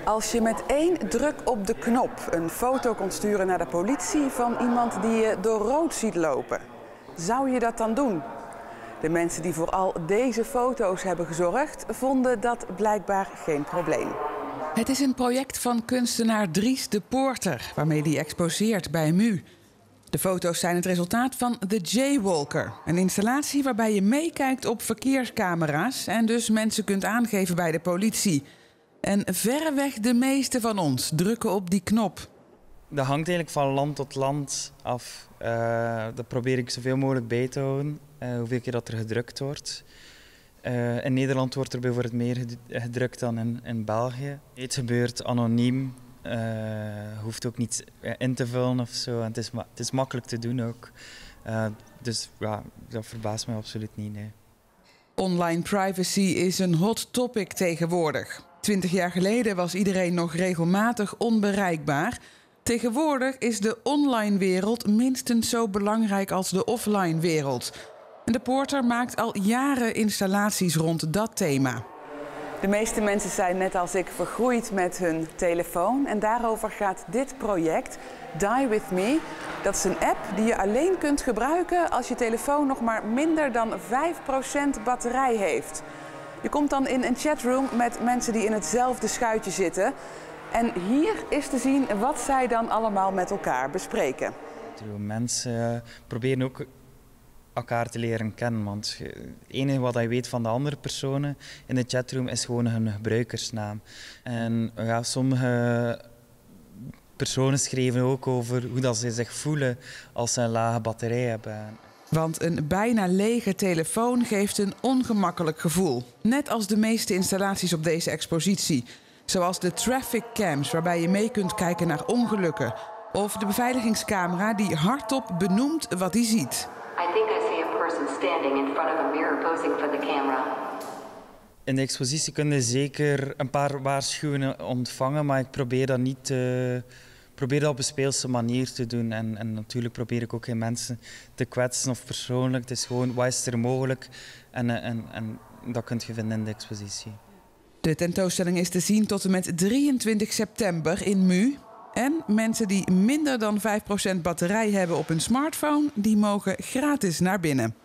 Als je met één druk op de knop een foto kon sturen naar de politie van iemand die je door rood ziet lopen, zou je dat dan doen? De mensen die voor al deze foto's hebben gezorgd, vonden dat blijkbaar geen probleem. Het is een project van kunstenaar Dries de Poorter, waarmee hij exposeert bij MU. De foto's zijn het resultaat van The Jaywalker, een installatie waarbij je meekijkt op verkeerscamera's en dus mensen kunt aangeven bij de politie. En verreweg de meeste van ons drukken op die knop. Dat hangt eigenlijk van land tot land af. Dat probeer ik zoveel mogelijk bij te houden, hoeveel keer dat er gedrukt wordt. In Nederland wordt er bijvoorbeeld meer gedrukt dan in België. Het gebeurt anoniem, hoeft ook niet in te vullen of zo. En het is makkelijk te doen ook. Dus ja, dat verbaast me absoluut niet. Nee. Online privacy is een hot topic tegenwoordig. 20 jaar geleden was iedereen nog regelmatig onbereikbaar. Tegenwoordig is de online wereld minstens zo belangrijk als de offline wereld. En de Poorter maakt al jaren installaties rond dat thema. De meeste mensen zijn net als ik vergroeid met hun telefoon. En daarover gaat dit project, Die With Me. Dat is een app die je alleen kunt gebruiken als je telefoon nog maar minder dan 5% batterij heeft. Je komt dan in een chatroom met mensen die in hetzelfde schuitje zitten. En hier is te zien wat zij dan allemaal met elkaar bespreken. Mensen proberen ook elkaar te leren kennen. Want het enige wat je weet van de andere personen in de chatroom is gewoon hun gebruikersnaam. En ja, sommige personen schrijven ook over hoe dat ze zich voelen als ze een lage batterij hebben. Want een bijna lege telefoon geeft een ongemakkelijk gevoel. Net als de meeste installaties op deze expositie. Zoals de traffic cams, waarbij je mee kunt kijken naar ongelukken. Of de beveiligingscamera die hardop benoemt wat hij ziet. I think I see a person standing in front of a mirror posing for the camera. In de expositie kun je zeker een paar waarschuwingen ontvangen, maar ik probeer dat niet probeer dat op een speelse manier te doen. En natuurlijk probeer ik ook geen mensen te kwetsen of persoonlijk. Het is gewoon, wat is er mogelijk? En dat kun je vinden in de expositie. De tentoonstelling is te zien tot en met 23 september in MU. En mensen die minder dan 5% batterij hebben op hun smartphone, die mogen gratis naar binnen.